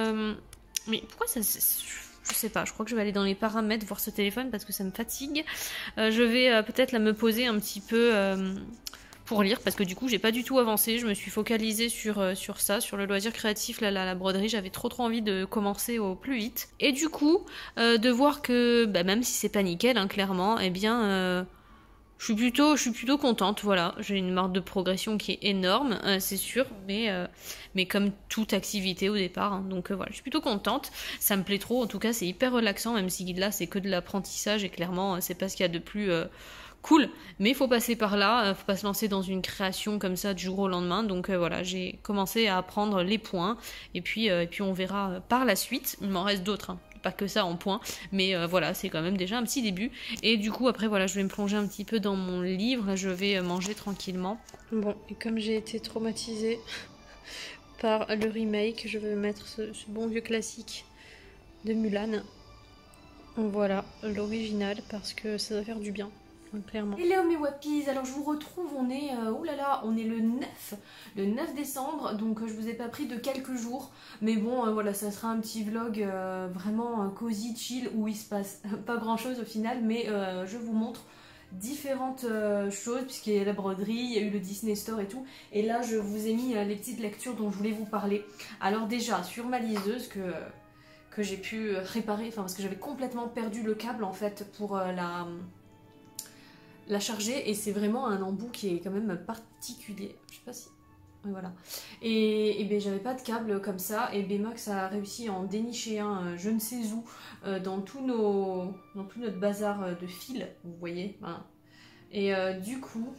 Mais pourquoi ça... Je sais pas, je crois que je vais aller dans les paramètres voir ce téléphone parce que ça me fatigue. Je vais peut-être me poser un petit peu... pour lire, parce que du coup j'ai pas du tout avancé, je me suis focalisée sur ça, sur le loisir créatif, la broderie, j'avais trop envie de commencer au plus vite, et du coup de voir que même si c'est pas nickel hein, clairement, eh bien je suis plutôt contente, voilà, j'ai une marge de progression qui est énorme, c'est sûr, mais comme toute activité au départ, hein, donc voilà, je suis plutôt contente, ça me plaît trop, en tout cas c'est hyper relaxant, même si là c'est que de l'apprentissage, et clairement c'est pas ce qu'il y a de plus... cool, mais il faut passer par là, faut pas se lancer dans une création comme ça du jour au lendemain, donc voilà, j'ai commencé à apprendre les points, et puis on verra par la suite, il m'en reste d'autres, hein, pas que ça en points, mais voilà, c'est quand même déjà un petit début, et du coup après voilà, je vais me plonger un petit peu dans mon livre, là, je vais manger tranquillement. Bon, et comme j'ai été traumatisée par le remake, je vais mettre ce bon vieux classique de Mulan, voilà, l'original, parce que ça doit faire du bien. Clairement. Hello mes wappies, alors je vous retrouve, on est on est le 9 décembre, donc je vous ai pas pris de quelques jours, mais bon voilà, ça sera un petit vlog vraiment cosy, chill, où il se passe pas grand chose au final, mais je vous montre différentes choses, puisqu'il y a la broderie, il y a eu le Disney Store et tout. Et là, je vous ai mis les petites lectures dont je voulais vous parler. Alors déjà, sur ma liseuse que j'ai pu réparer, enfin parce que j'avais complètement perdu le câble en fait pour la charger, et c'est vraiment un embout qui est quand même particulier. Je sais pas si... Oui, voilà. Et ben j'avais pas de câble comme ça, et Max a réussi à en dénicher un je ne sais où dans tout notre bazar de fils, vous voyez. Voilà. Et du coup...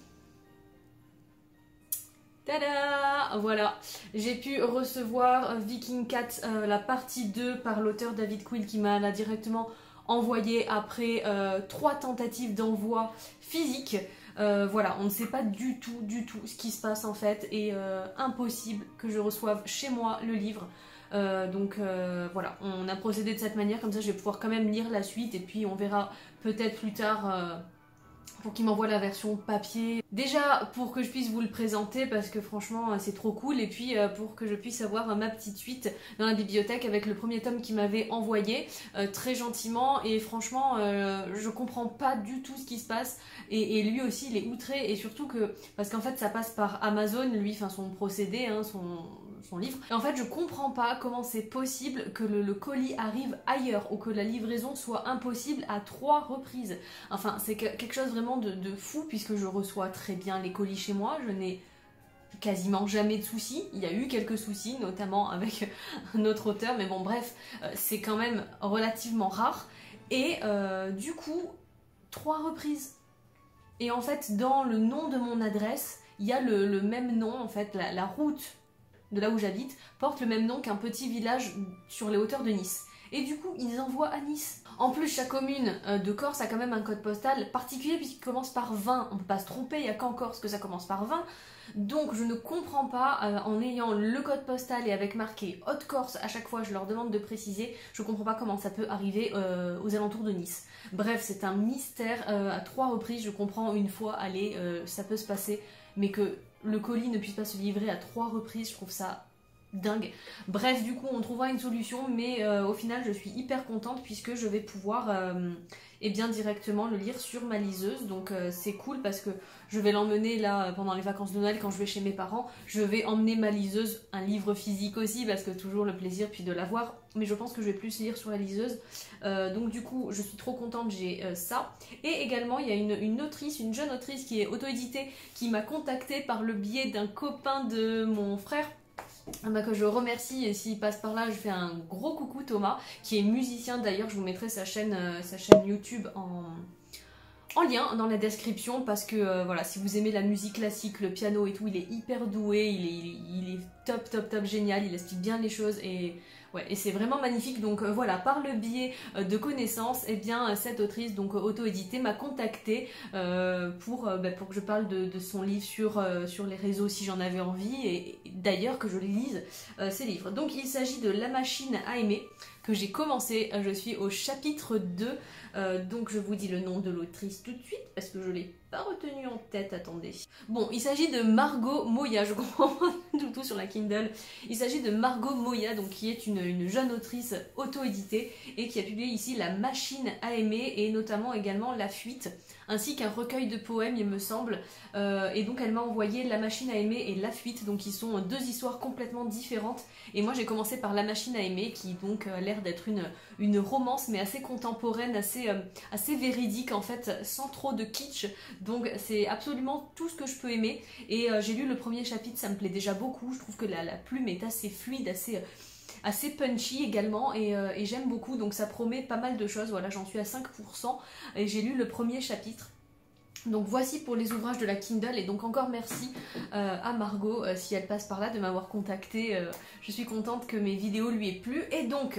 Tada! Voilà, j'ai pu recevoir Viking Cat, la partie 2 par l'auteur David Quill qui m'a là directement envoyé après 3 tentatives d'envoi physique. Voilà, on ne sait pas du tout ce qui se passe en fait, et impossible que je reçoive chez moi le livre. Donc voilà, on a procédé de cette manière, comme ça je vais pouvoir quand même lire la suite, et puis on verra peut-être plus tard... pour qu'il m'envoie la version papier. Déjà pour que je puisse vous le présenter parce que franchement c'est trop cool, et puis pour que je puisse avoir ma petite suite dans la bibliothèque avec le premier tome qu'il m'avait envoyé très gentiment, et franchement je comprends pas du tout ce qui se passe, et lui aussi il est outré, et surtout que parce qu'en fait ça passe par Amazon, lui, enfin son procédé, hein, son livre. Et en fait, je comprends pas comment c'est possible que le colis arrive ailleurs ou que la livraison soit impossible à 3 reprises. Enfin, c'est quelque chose vraiment de fou, puisque je reçois très bien les colis chez moi. Je n'ai quasiment jamais de soucis. Il y a eu quelques soucis, notamment avec un autre auteur, mais bon, bref, c'est quand même relativement rare. Et du coup, 3 reprises. Et en fait, dans le nom de mon adresse, il y a le même nom, en fait, la route de là où j'habite porte le même nom qu'un petit village sur les hauteurs de Nice. Et du coup, ils envoient à Nice. En plus, chaque commune de Corse a quand même un code postal particulier puisqu'il commence par 20. On ne peut pas se tromper, il n'y a qu'en Corse que ça commence par 20. Donc je ne comprends pas, en ayant le code postal et avec marqué Haute-Corse, à chaque fois je leur demande de préciser, je ne comprends pas comment ça peut arriver aux alentours de Nice. Bref, c'est un mystère, à 3 reprises, je comprends une fois, allez, ça peut se passer, mais que le colis ne puisse pas se livrer à 3 reprises, je trouve ça dingue. Bref, du coup on trouvera une solution, mais au final je suis hyper contente puisque je vais pouvoir et bien directement le lire sur ma liseuse. Donc c'est cool parce que je vais l'emmener là pendant les vacances de Noël quand je vais chez mes parents. Je vais emmener ma liseuse, un livre physique aussi parce que toujours le plaisir puis de l'avoir, mais je pense que je vais plus lire sur la liseuse. Donc du coup je suis trop contente, j'ai ça. Et également il y a une autrice, une jeune autrice qui est auto-éditée qui m'a contactée par le biais d'un copain de mon frère. Que je remercie, et s'il passe par là je fais un gros coucou, Thomas, qui est musicien d'ailleurs. Je vous mettrai sa chaîne YouTube en lien dans la description, parce que voilà, si vous aimez la musique classique, le piano et tout, il est hyper doué, il est top génial, il explique bien les choses, et ouais, et c'est vraiment magnifique. Donc voilà, par le biais de connaissances, et bien cette autrice donc auto-éditée m'a contactée pour que je parle de son livre sur les réseaux si j'en avais envie, et d'ailleurs que je lise ses livres. Donc il s'agit de La machine à aimer, que j'ai commencé, je suis au chapitre 2, donc je vous dis le nom de l'autrice tout de suite parce que je l'ai pas retenu en tête, attendez. Bon, il s'agit de Margot Moya, je comprends pas tout sur la Kindle. Il s'agit de Margot Moya, donc qui est une jeune autrice auto-éditée et qui a publié ici La machine à aimer, et notamment également La fuite, ainsi qu'un recueil de poèmes il me semble, et donc elle m'a envoyé La machine à aimer et La fuite, donc qui sont 2 histoires complètement différentes, et moi j'ai commencé par La machine à aimer qui donc a l'air d'être une romance mais assez contemporaine, assez véridique en fait, sans trop de kitsch, donc c'est absolument tout ce que je peux aimer. Et j'ai lu le premier chapitre, ça me plaît déjà beaucoup, je trouve que la plume est assez fluide, assez punchy également, et j'aime beaucoup, donc ça promet pas mal de choses. Voilà, j'en suis à 5% et j'ai lu le premier chapitre. Donc voici pour les ouvrages de la Kindle, et donc encore merci à Margot si elle passe par là de m'avoir contactée. Je suis contente que mes vidéos lui aient plu, et donc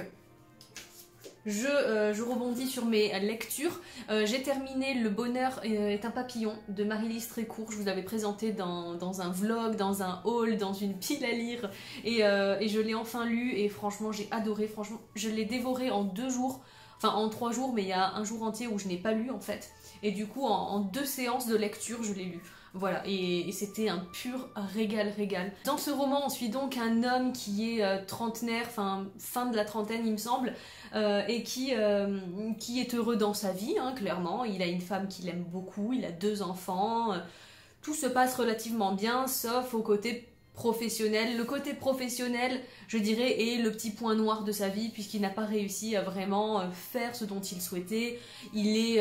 je rebondis sur mes lectures. J'ai terminé Le bonheur est un papillon de Marie-Lise Trécourt. Je vous l'avais présenté dans un vlog, dans un haul, dans une pile à lire, et je l'ai enfin lu, et franchement j'ai adoré. Franchement je l'ai dévoré en 2 jours, enfin en 3 jours, mais il y a un jour entier où je n'ai pas lu en fait, et du coup en 2 séances de lecture je l'ai lu. Voilà, et c'était un pur régal. Dans ce roman, on suit donc un homme qui est trentenaire, enfin fin de la trentaine il me semble, et qui est heureux dans sa vie, hein, clairement. Il a une femme qu'il aime beaucoup, il a 2 enfants, tout se passe relativement bien, sauf au côté professionnel. Le côté professionnel, je dirais, est le petit point noir de sa vie, puisqu'il n'a pas réussi à vraiment faire ce dont il souhaitait. Il est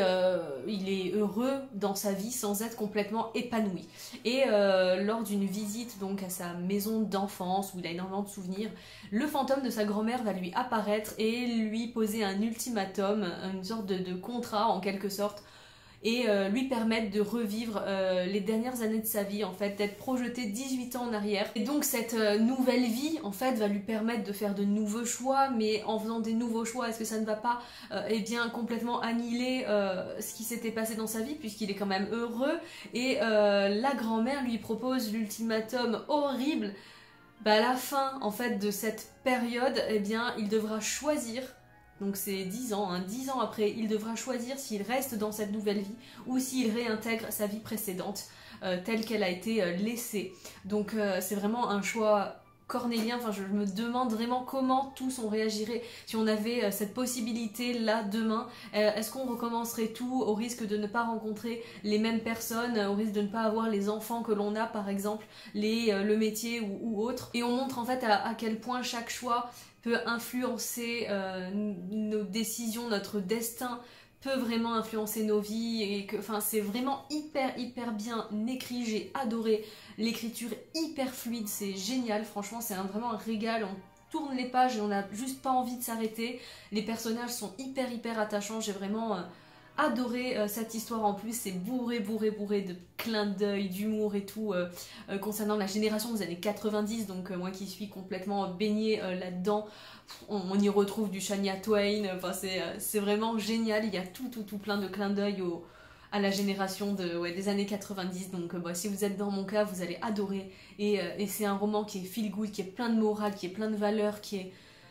heureux dans sa vie sans être complètement épanoui. Et lors d'une visite donc à sa maison d'enfance, où il a énormément de souvenirs, le fantôme de sa grand-mère va lui apparaître et lui poser un ultimatum, une sorte de contrat en quelque sorte, et lui permettre de revivre les dernières années de sa vie, en fait, d'être projeté 18 ans en arrière. Et donc cette nouvelle vie, en fait, va lui permettre de faire de nouveaux choix, mais en faisant des nouveaux choix, est-ce que ça ne va pas eh bien, complètement annihiler ce qui s'était passé dans sa vie, puisqu'il est quand même heureux, et la grand-mère lui propose l'ultimatum horrible. Bah, à la fin, en fait, de cette période, eh bien, il devra choisir. Donc c'est 10 ans, hein. 10 ans après, il devra choisir s'il reste dans cette nouvelle vie ou s'il réintègre sa vie précédente telle qu'elle a été laissée. Donc c'est vraiment un choix cornélien. Enfin, je me demande vraiment comment tous on réagirait si on avait cette possibilité là demain. Est-ce qu'on recommencerait tout au risque de ne pas rencontrer les mêmes personnes, au risque de ne pas avoir les enfants que l'on a par exemple, le métier ou autre. Et on montre en fait à quel point chaque choix peut influencer nos décisions, notre destin peut vraiment influencer nos vies, et que enfin c'est vraiment hyper bien écrit. J'ai adoré, l'écriture hyper fluide, c'est génial, franchement c'est vraiment un régal. On tourne les pages et on n'a juste pas envie de s'arrêter. Les personnages sont hyper attachants, j'ai vraiment adoré cette histoire. En plus c'est bourré de clins d'œil, d'humour et tout, concernant la génération des années 90, donc moi qui suis complètement baignée là-dedans, on y retrouve du Shania Twain. Enfin c'est vraiment génial, il y a tout plein de clins d'œil à la génération des années 90, donc si vous êtes dans mon cas, vous allez adorer, et c'est un roman qui est feel good, qui est plein de morale, qui est plein de valeurs, qui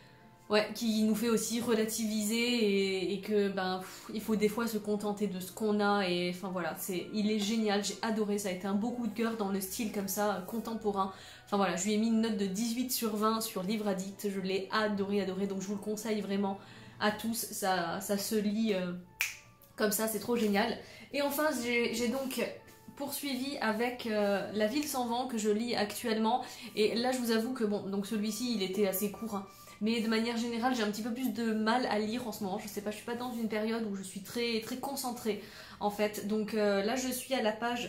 nous fait aussi relativiser, et que il faut des fois se contenter de ce qu'on a, et enfin voilà, il est génial, j'ai adoré, ça a été un beau coup de cœur dans le style comme ça, contemporain. Enfin voilà, je lui ai mis une note de 18/20 sur Livre Addict, je l'ai adoré, donc je vous le conseille vraiment à tous, ça se lit comme ça, c'est trop génial. Et enfin j'ai donc poursuivi avec La Ville sans vent, que je lis actuellement, et là je vous avoue que bon, donc celui-ci il était assez court, hein. Mais de manière générale, j'ai un petit peu plus de mal à lire en ce moment. Je sais pas, je suis pas dans une période où je suis très concentrée en fait. Donc là, je suis à la page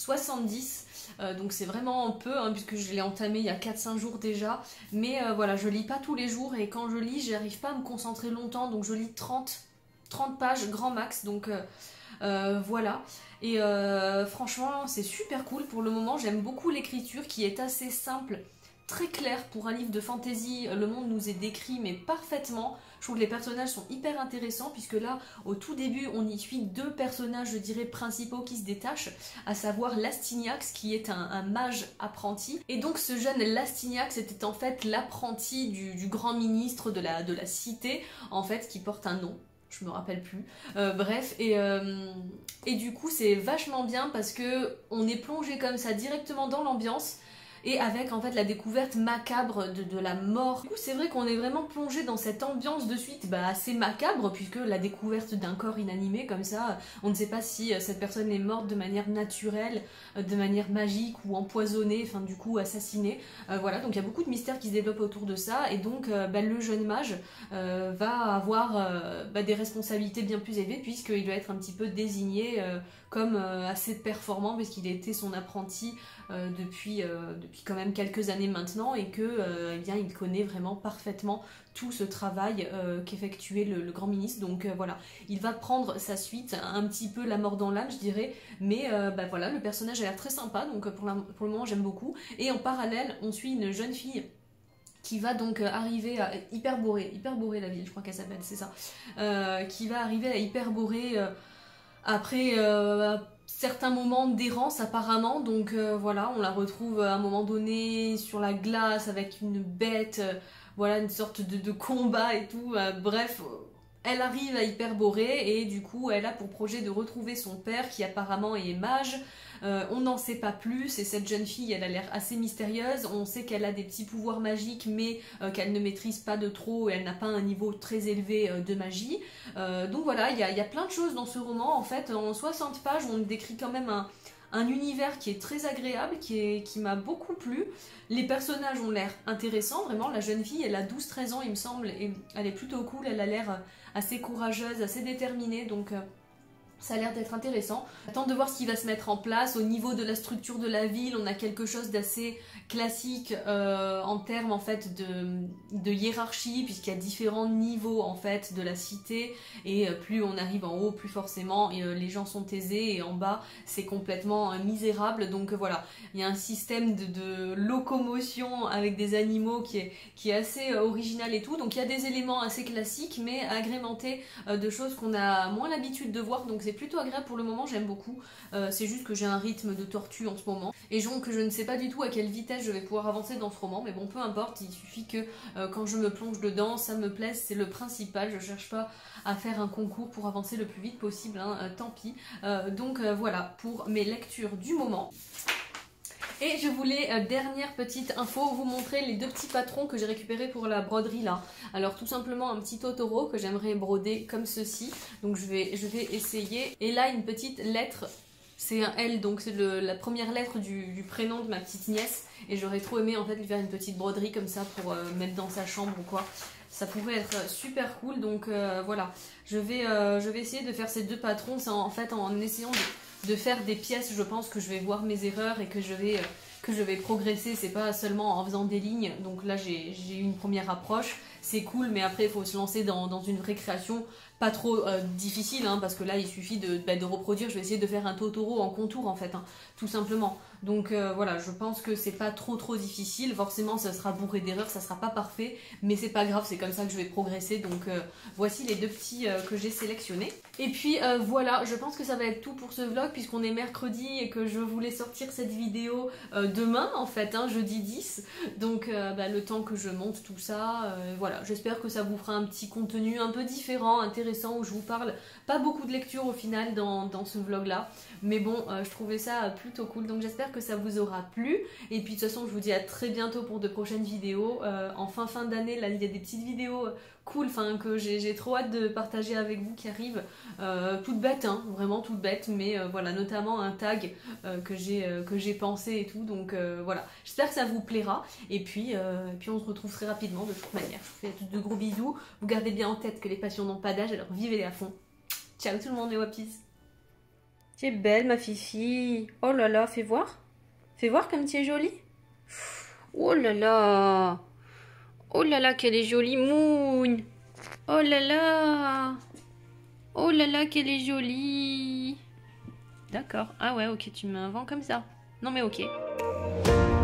70. Donc c'est vraiment peu, hein, puisque je l'ai entamé il y a 4-5 jours déjà. Mais voilà, je lis pas tous les jours, et quand je lis, j'arrive pas à me concentrer longtemps. Donc je lis 30 pages grand max. Donc voilà. Et franchement, c'est super cool pour le moment. J'aime beaucoup l'écriture qui est assez simple, très clair pour un livre de fantasy. Le monde nous est décrit mais parfaitement. Je trouve que les personnages sont hyper intéressants, puisque là au tout début on y suit 2 personnages, je dirais, principaux qui se détachent, à savoir Lastignax qui est un mage apprenti, et donc ce jeune Lastignax était en fait l'apprenti du grand ministre de la cité, en fait, qui porte un nom. Je me rappelle plus. Bref, et du coup c'est vachement bien parce que on est plongé comme ça directement dans l'ambiance, et avec en fait la découverte macabre de la mort. Du coup c'est vrai qu'on est vraiment plongé dans cette ambiance de suite assez macabre, puisque la découverte d'un corps inanimé comme ça, on ne sait pas si cette personne est morte de manière naturelle, de manière magique, ou empoisonnée, enfin du coup assassinée. Voilà, donc il y a beaucoup de mystères qui se développent autour de ça, et donc le jeune mage va avoir des responsabilités bien plus élevées, puisqu'il doit être un petit peu désigné comme assez performant, parce qu'il a été son apprenti depuis quand même quelques années maintenant, et que eh bien, il connaît vraiment parfaitement tout ce travail qu'effectuait le grand ministre. Donc voilà, il va prendre sa suite, un petit peu la mort dans l'âme, je dirais, mais voilà, le personnage a l'air très sympa, donc pour le moment j'aime beaucoup. Et en parallèle, on suit une jeune fille qui va donc arriver à Hyperborée la ville, je crois qu'elle s'appelle, c'est ça, qui va arriver à Hyperborée après certains moments d'errance apparemment. Donc voilà, on la retrouve à un moment donné sur la glace avec une bête, voilà, une sorte de combat et tout, bref, Elle arrive à Hyperborée et du coup elle a pour projet de retrouver son père qui apparemment est mage. On n'en sait pas plus et cette jeune fille elle a l'air assez mystérieuse. On sait qu'elle a des petits pouvoirs magiques mais qu'elle ne maîtrise pas de trop et elle n'a pas un niveau très élevé de magie. Donc voilà, il y a plein de choses dans ce roman. En fait, en 60 pages on décrit quand même un univers qui est très agréable, qui m'a beaucoup plu. Les personnages ont l'air intéressants, vraiment. La jeune fille, elle a 12-13 ans, il me semble, et elle est plutôt cool. Elle a l'air assez courageuse, assez déterminée, donc ça a l'air d'être intéressant. J'attends de voir ce qui va se mettre en place. Au niveau de la structure de la ville, on a quelque chose d'assez classique en termes en fait de hiérarchie, puisqu'il y a différents niveaux en fait de la cité, et plus on arrive en haut, plus forcément les gens sont aisés, et en bas c'est complètement misérable. Donc voilà, il y a un système de locomotion avec des animaux qui est assez original et tout. Donc il y a des éléments assez classiques, mais agrémentés de choses qu'on a moins l'habitude de voir. Donc c'est plutôt agréable pour le moment, j'aime beaucoup. C'est juste que j'ai un rythme de tortue en ce moment, et donc je ne sais pas du tout à quelle vitesse je vais pouvoir avancer dans ce roman, mais bon, peu importe, il suffit que quand je me plonge dedans, ça me plaise, c'est le principal. Je cherche pas à faire un concours pour avancer le plus vite possible, hein, tant pis. Donc voilà pour mes lectures du moment. Et je voulais, dernière petite info, vous montrer les deux petits patrons que j'ai récupérés pour la broderie là. Alors tout simplement un petit Totoro que j'aimerais broder comme ceci. Donc je vais essayer. Et là une petite lettre, c'est un L, donc c'est la première lettre du prénom de ma petite nièce. Et j'aurais trop aimé en fait lui faire une petite broderie comme ça pour mettre dans sa chambre ou quoi. Ça pourrait être super cool, donc voilà. Je vais essayer de faire ces deux patrons, c'est en fait en essayant de faire des pièces. Je pense que je vais voir mes erreurs et que je vais progresser. C'est pas seulement en faisant des lignes. Donc là j'ai eu une première approche, c'est cool, mais après il faut se lancer dans une vraie création pas trop difficile, hein, parce que là il suffit de reproduire. Je vais essayer de faire un Totoro en contour en fait, hein, tout simplement. Donc voilà, je pense que c'est pas trop difficile. Forcément ça sera bourré d'erreurs, ça sera pas parfait, mais c'est pas grave, c'est comme ça que je vais progresser. Donc voici les deux petits que j'ai sélectionnés. Et puis voilà, je pense que ça va être tout pour ce vlog, puisqu'on est mercredi et que je voulais sortir cette vidéo demain en fait, hein, jeudi 10. Donc le temps que je monte tout ça, voilà, j'espère que ça vous fera un petit contenu un peu différent, intéressant, où je vous parle pas beaucoup de lecture au final dans ce vlog là, mais bon, je trouvais ça plutôt cool, donc j'espère que ça vous aura plu. Et puis de toute façon je vous dis à très bientôt pour de prochaines vidéos. En fin d'année là, il y a des petites vidéos cool, enfin que j'ai trop hâte de partager avec vous qui arrivent, toutes bêtes, hein, vraiment toutes bêtes, mais voilà, notamment un tag que j'ai pensé et tout. Donc voilà, j'espère que ça vous plaira, et puis on se retrouve très rapidement de toute manière. Je vous fais de gros bisous, vous gardez bien en tête que les passions n'ont pas d'âge, alors vivez-les à fond. Ciao tout le monde, les wapis. Tu es belle ma fifi. Oh là là, fais voir comme tu es jolie. Oh là là. Oh là là, qu'elle est jolie, Moon. Oh là là. Oh là là, qu'elle est jolie. D'accord. Ah ouais, ok, tu mets un vent comme ça. Non mais ok.